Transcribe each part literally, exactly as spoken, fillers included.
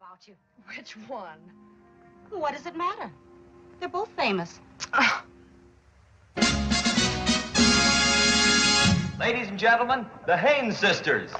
about you. Which one? What does it matter? They're both famous. Ladies and gentlemen, the Haynes sisters.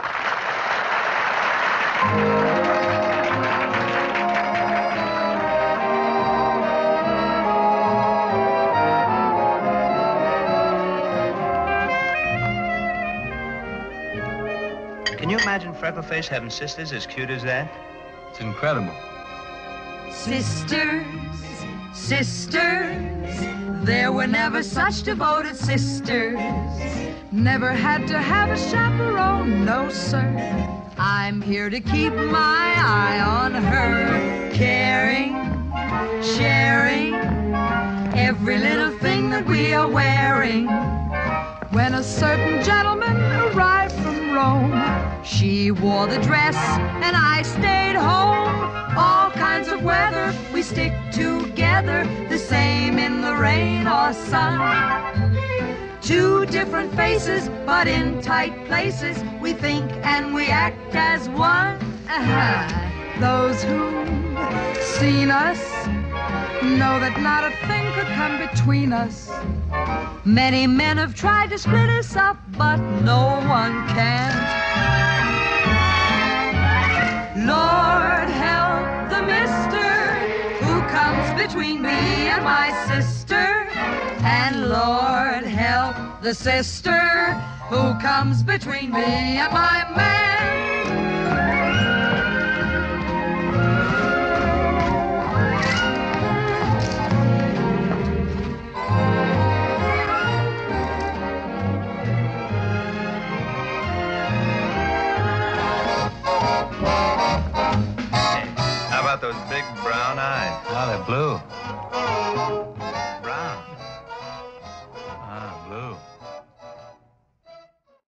Can you imagine Freckleface having sisters as cute as that? It's incredible. Sisters, sisters, there were never such devoted sisters. Never had to have a chaperone, no sir. I'm here to keep my eye on her, caring, sharing every little thing that we are wearing. When a certain gentleman arrived from Rome, she wore the dress and I stayed home. All kinds of weather, we stick together, the same in the rain or sun. Two different faces, but in tight places, we think and we act as one. Uh-huh. Those who've seen us know that not a thing could come between us. Many men have tried to split us up, but no one can. Lord help the mister who comes between me and my sister. And Lord help the sister who comes between me and my man. How about those big brown eyes? Oh, they're blue.